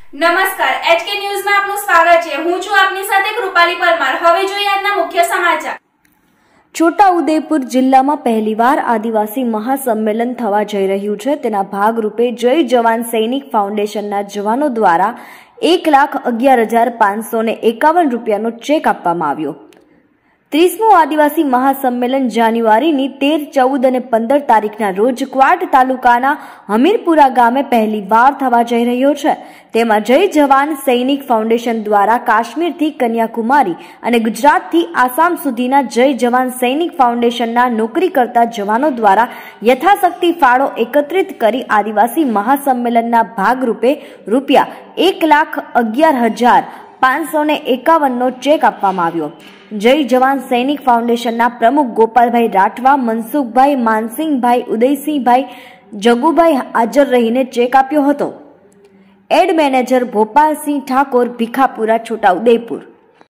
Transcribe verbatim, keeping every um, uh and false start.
નમસ્કાર, એચકે ન્યૂઝમાં આપનું સ્વાગત છે। હું છું આપની સાથે કૃપાલી પરમાર। હવે જોઈએ આજના મુખ્ય સમાચાર। છોટાઉદેપુર જિલ્લામાં પહેલીવાર આદિવાસી મહાસંમેલન થવા જઈ રહ્યું છે। તેના ભાગરૂપે જય જવાન સૈનિક ફાઉન્ડેશનના જવાનો દ્વારા એક લાખ અગિયાર હજાર પાંચસો ને એકાવન રૂપિયાનો ચેક આપવામાં આવ્યો। ત્રીસમું આદિવાસી મહાસંમેલન જાન્યુઆરીની તેર ચૌદ અને પંદર તારીખના રોજ ક્વાંટ તાલુકાના હમીરપુરા ગામે પહેલી વાર થવા જઈ રહ્યો છે। તેમાં જય જવાન સૈનિક ફાઉન્ડેશન દ્વારા કાશ્મીરથી કન્યાકુમારી અને ગુજરાતથી આસામ સુધીના જય જવાન સૈનિક ફાઉન્ડેશનના નોકરી કરતા જવાનો દ્વારા યથાશક્તિ ફાળો એકત્રિત કરી આદિવાસી મહાસંમેલનના ભાગરૂપે રૂપિયા એક લાખ અગિયાર હજાર પાંચસો ને એકાવન નો ચેક આપવામાં આવ્યો। જય જવાન સૈનિક ફાઉન્ડેશનના પ્રમુખ ગોપાલભાઈ રાઠવા, મનસુખભાઈ, માનસિંહભાઈ, ઉદયસિંહભાઈ, જગુભાઈ હાજર રહીને ચેક આપ્યો હતો। Ad manager Bhopalsinh Thakor, Bhikhapura, Chhota Udepur.